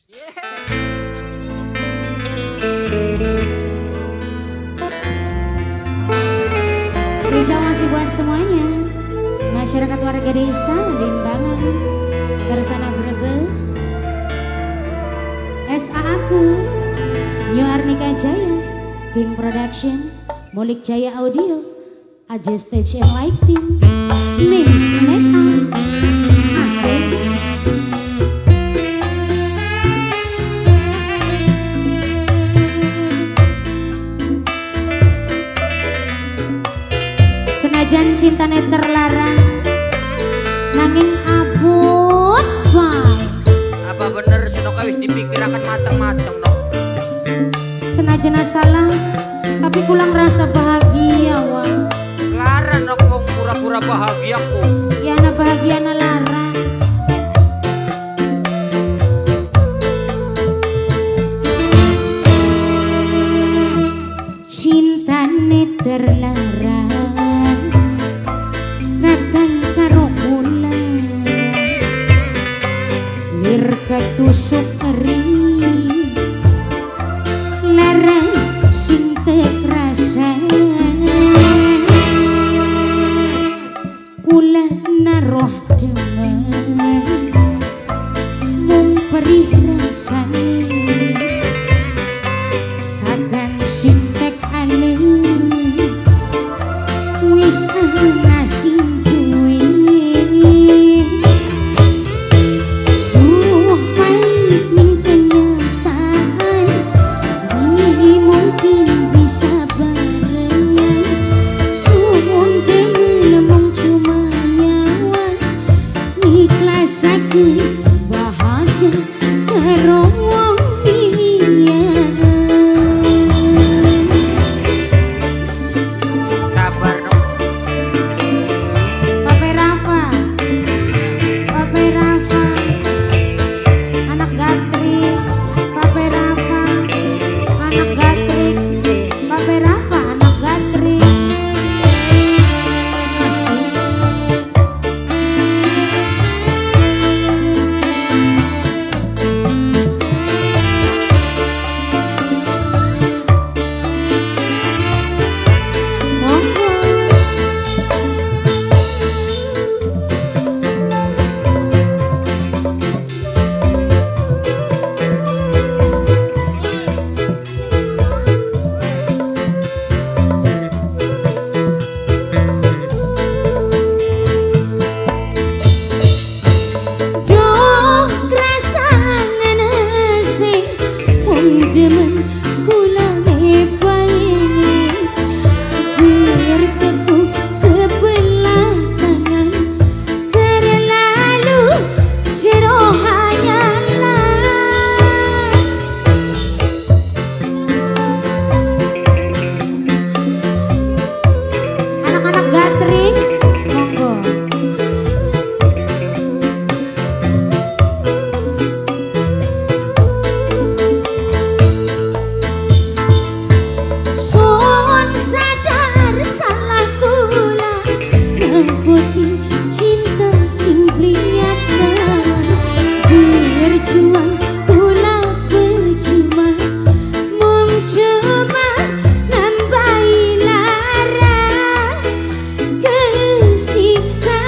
Spesial masih buat semuanya, masyarakat warga desa Limbangan, Bersana Brebes, SA Aku, New Arnika Jaya, King Production, Molik Jaya Audio, Aja Stage and Lighting, Mix Make Up, Asik. Senajan cintane terlarang, nanging abot wae. Apa bener Senoka wis dipikirakan mateng-mateng dong? Senajan salah, tapi kulang rasa bahagia wae. Larang aku pura-pura bahagiaku. Ya na bahagia na lara. Cintane terlarang, ngatan karo bulan, lir ketusuk eri, larang sing tekrasa. Kula naroh dengan mung perih rasane, kakang sing tek alem wis ana sing duwe. Duh pahit ning kenyataan, ini mungkin bisa barengan. Sumun dengan mung cuma nyawa, ikhlas aku bahagia karo wong liya. Sabar dong. Pape Rafa, Pape Rafa, anak gatrik. Pape Rafa, anak gatrik. Pape Rafa, anak gatrik. Asik. Monggo. Duh krasane nasi wong demen kula ngepaini, biar tepuk sebelah tangan terlalu jero hanyalah. Anak-anak gatring, monggo. Sun sadar salah kula, ngebuti cinta sing kelihatan. Berjuang kula bercuma, mung cuma nambahi lara kesiksa.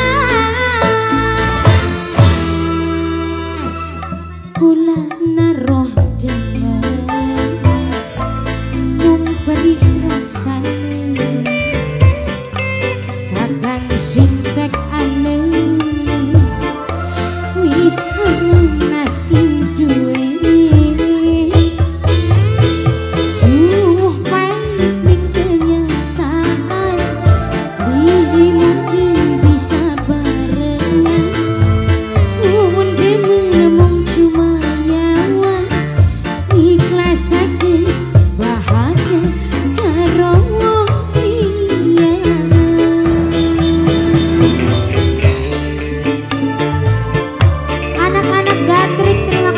Kula naroh dengan mung perih rasane, kakang sing tek alem wis ana sing duwe. Duh pahit ning kenyataan, ini mungkin bisa barengan. Sumun demen mung cuma nyawa, ikhlas aku bahagia karo wong liya. Anak-anak gatrik terima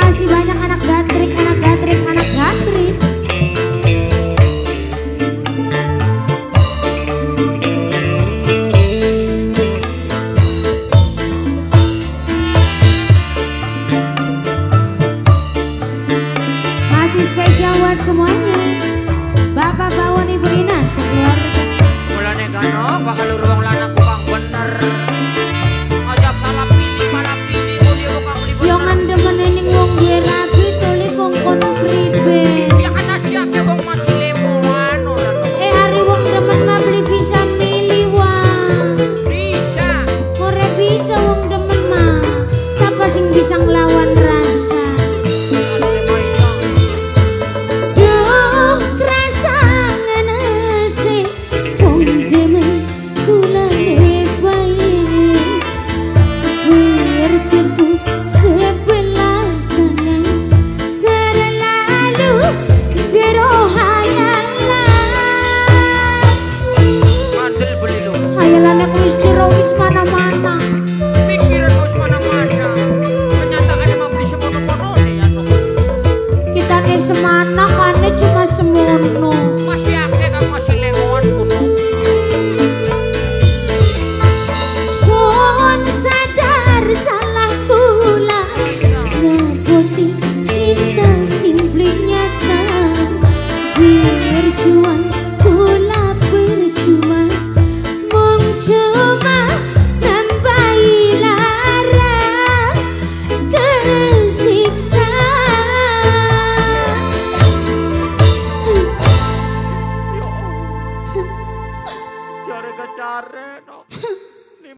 semuanya. Bapak Bawon Ibu Ina sekeluarga. Mulane kano bakal ruang lanang kang bener. Aja salah pilih malah pilih uli kang beli bener. Yo ngandemen ning wong duwe rabi tuli kongkon pribe. Ya ana siake wong masih lemoan ora to. Hari wong demen mah beli bisa milih wah. Bisa. Ora bisa wong demen mah. Siapa sing bisa nglawan rasa? Anu le maina. Duh krasa nganese wong demen kulane bae. Bertemu sebelah kanan terlalu jero hayalan. Mandel beli lu. Hayalan aku wis jero wis mana-mana. Pikiran wis mana-mana. Kenyataan emang beli semono-mono ya no. Kita ke semana